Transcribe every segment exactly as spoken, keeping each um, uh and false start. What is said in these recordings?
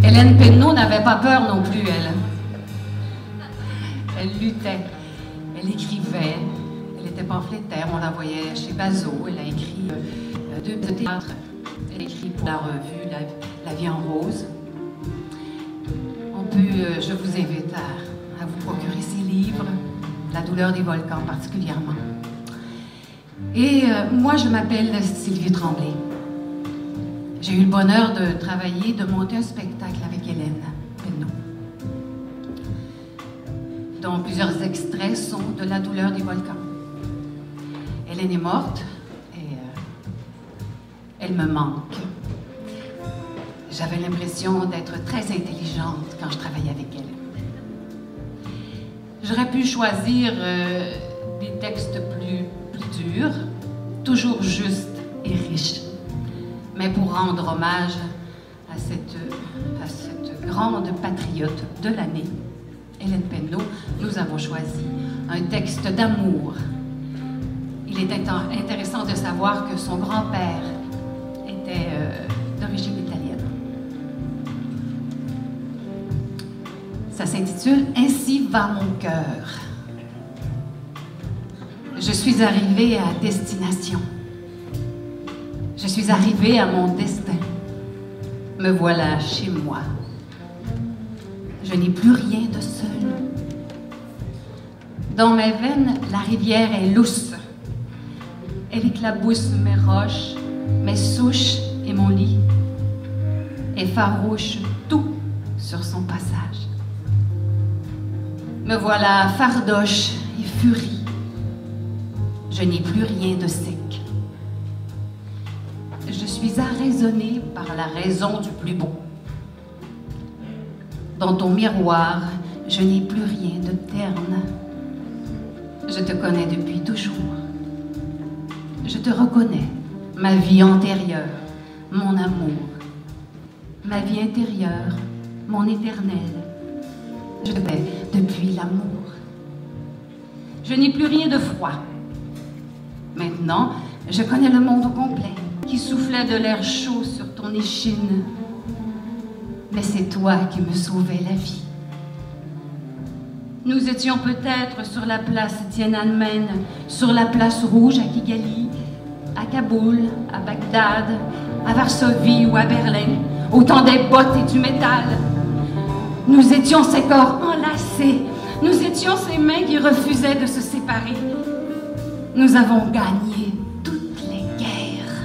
Hélène Penneau n'avait pas peur non plus, elle. Elle luttait, elle écrivait, elle était pamphlétaire, on la voyait chez Bazot, elle a écrit euh, deux de théâtre, elle a écrit pour la revue La, la Vie en Rose. On peut, euh, je vous invite à, à vous procurer ses livres, La douleur des volcans particulièrement. Et euh, moi, je m'appelle Sylvie Tremblay. J'ai eu le bonheur de travailler, de monter un spectacle avec Hélène Penneau, dont plusieurs extraits sont de La douleur des volcans. Hélène est morte et euh, elle me manque. J'avais l'impression d'être très intelligente quand je travaillais avec elle. J'aurais pu choisir euh, des textes plus, plus durs, toujours justes et riches. Mais pour rendre hommage à cette, à cette grande patriote de l'année, Hélène Penneau, nous avons choisi un texte d'amour. Il est intéressant de savoir que son grand-père était euh, d'origine italienne. Ça s'intitule « Ainsi va mon cœur ». Je suis arrivée à destination. Je suis arrivée à mon destin. Me voilà chez moi. Je n'ai plus rien de seul. Dans mes veines, la rivière est lousse. Elle éclabousse mes roches, mes souches et mon lit. Et farouche tout sur son passage. Me voilà fardoche et furie. Je n'ai plus rien de sec. Je suis arraisonnée par la raison du plus beau. Dans ton miroir, je n'ai plus rien de terne. Je te connais depuis toujours. Je te reconnais, ma vie antérieure, mon amour, ma vie intérieure, mon éternel. Je te connais depuis l'amour. Je n'ai plus rien de froid. Maintenant, je connais le monde au complet, qui soufflait de l'air chaud sur ton échine. Mais c'est toi qui me sauvais la vie. Nous étions peut-être sur la place Tiananmen, sur la place Rouge à Kigali, à Kaboul, à Bagdad, à Varsovie ou à Berlin, au temps des bottes et du métal. Nous étions ces corps enlacés, nous étions ces mains qui refusaient de se séparer. Nous avons gagné toutes les guerres.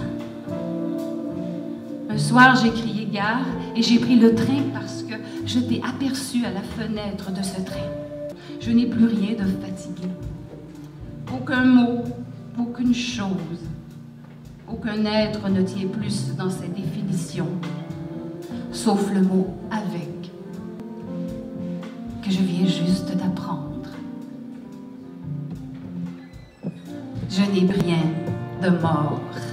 Un soir, j'ai crié gare et j'ai pris le train parce que je t'ai aperçu à la fenêtre de ce train. Je n'ai plus rien de fatigué. Aucun mot, aucune chose, aucun être ne tient plus dans ses définitions, sauf le mot « avec » que je viens juste d'apprendre. Je n'ai rien de mort.